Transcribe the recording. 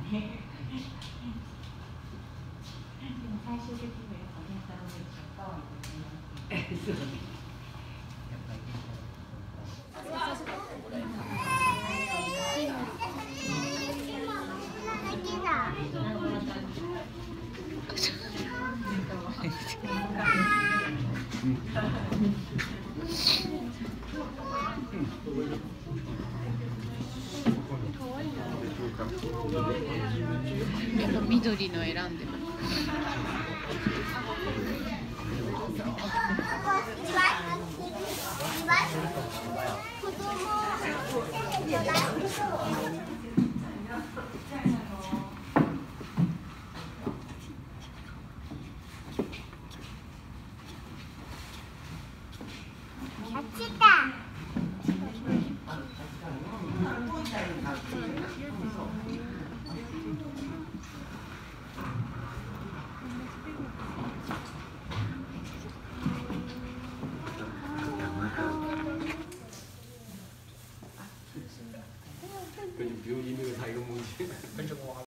最終的にはやっぱね、ダメージが可愛いですね。 やっぱ緑の選んでます。 病院的台个东西。